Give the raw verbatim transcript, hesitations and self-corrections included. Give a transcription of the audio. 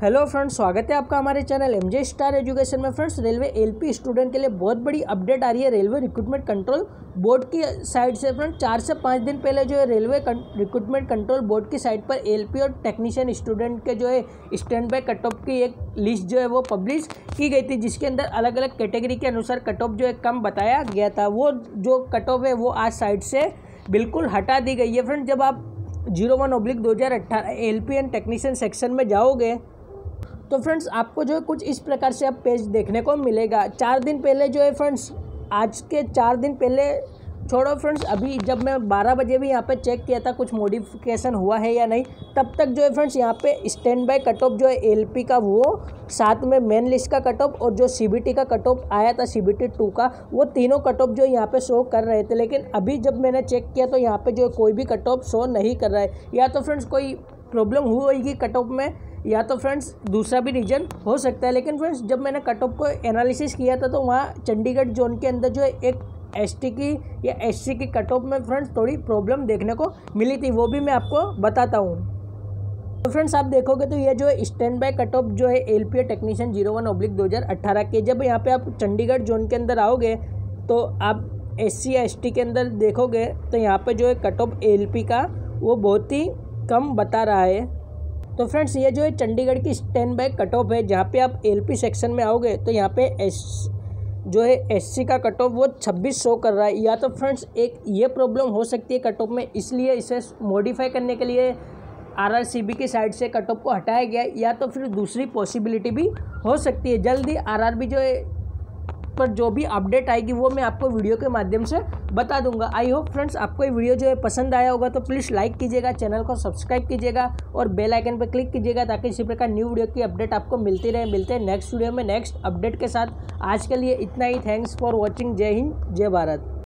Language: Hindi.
हेलो फ्रेंड्स, स्वागत है आपका हमारे चैनल एमजे स्टार एजुकेशन में। फ्रेंड्स, रेलवे एलपी स्टूडेंट के लिए बहुत बड़ी अपडेट आ रही है रेलवे रिक्रूटमेंट कंट्रोल बोर्ड की साइड से। फ्रेंड्स, चार से पाँच दिन पहले जो है रेलवे रिक्रूटमेंट कंट्रोल बोर्ड की साइट पर एलपी और टेक्नीशियन स्टूडेंट के जो है स्टैंड बाय कट ऑफ की एक लिस्ट जो है वो पब्लिश की गई थी, जिसके अंदर अलग अलग कैटेगरी के अनुसार कट ऑफ जो है कम बताया गया था। वो जो कट ऑफ है वो आज साइट से बिल्कुल हटा दी गई है। फ्रेंड्स, जब आप जीरो वन ऑब्लिक दो हज़ार अट्ठारह L P and technician section में जाओगे तो फ्रेंड्स आपको जो है कुछ इस प्रकार से अब पेज देखने को मिलेगा। चार दिन पहले जो है फ्रेंड्स, आज के चार दिन पहले छोड़ो फ्रेंड्स, अभी जब मैं बारह बजे भी यहाँ पे चेक किया था कुछ मॉडिफिकेशन हुआ है या नहीं, तब तक जो है फ्रेंड्स यहाँ पे स्टैंड बाय कट ऑफ जो है एलपी का, वो साथ में मेन लिस्ट का कट ऑफ और जो सीबीटी का कट ऑफ आया था सीबीटी टू का, वो तीनों कट ऑफ जो यहाँ पे शो कर रहे थे। लेकिन अभी जब मैंने चेक किया तो यहाँ पे जो है कोई भी कट ऑफ शो नहीं कर रहा है। या तो फ्रेंड्स कोई प्रॉब्लम हुई होगी कट ऑफ में, या तो फ्रेंड्स दूसरा भी रीजन हो सकता है। लेकिन फ्रेंड्स जब मैंने कट ऑफ को एनालिसिस किया था तो वहाँ चंडीगढ़ जोन के अंदर जो है एक एसटी की या एससी की कट ऑफ में फ्रेंड्स थोड़ी प्रॉब्लम देखने को मिली थी, वो भी मैं आपको बताता हूँ। तो फ्रेंड्स आप देखोगे तो ये जो है स्टैंड बाय कट ऑफ जो है LP technician zero one oblique दो हज़ार अट्ठारह के, जब यहाँ पे आप चंडीगढ़ जोन के अंदर आओगे तो आप एससी या एसटी के अंदर देखोगे तो यहाँ पे जो है कट ऑफ एलपी का वो बहुत ही कम बता रहा है। तो फ्रेंड्स ये जो है चंडीगढ़ की स्टैंड बाय कट ऑफ है। जहाँ पे आप एलपी सेक्शन में आओगे तो यहाँ पे एस जो है एससी का कट ऑफ वो छब्बीस शो कर रहा है। या तो फ्रेंड्स एक ये प्रॉब्लम हो सकती है कट ऑफ में, इसलिए इसे मॉडिफाई करने के लिए आरआरसीबी की साइड से कट ऑफ को हटाया गया, या तो फिर दूसरी पॉसिबिलिटी भी हो सकती है। जल्दी आरआरबी जो है पर जो भी अपडेट आएगी वो मैं आपको वीडियो के माध्यम से बता दूंगा। आई होप फ्रेंड्स आपको ये वीडियो जो है पसंद आया होगा, तो प्लीज़ लाइक कीजिएगा, चैनल को सब्सक्राइब कीजिएगा और बेल आइकन पर क्लिक कीजिएगा ताकि इसी प्रकार न्यू वीडियो की अपडेट आपको मिलती रहे। मिलते हैं नेक्स्ट वीडियो में नेक्स्ट अपडेट के साथ। आज के लिए इतना ही। Thanks for watching. जय हिंद, जय भारत।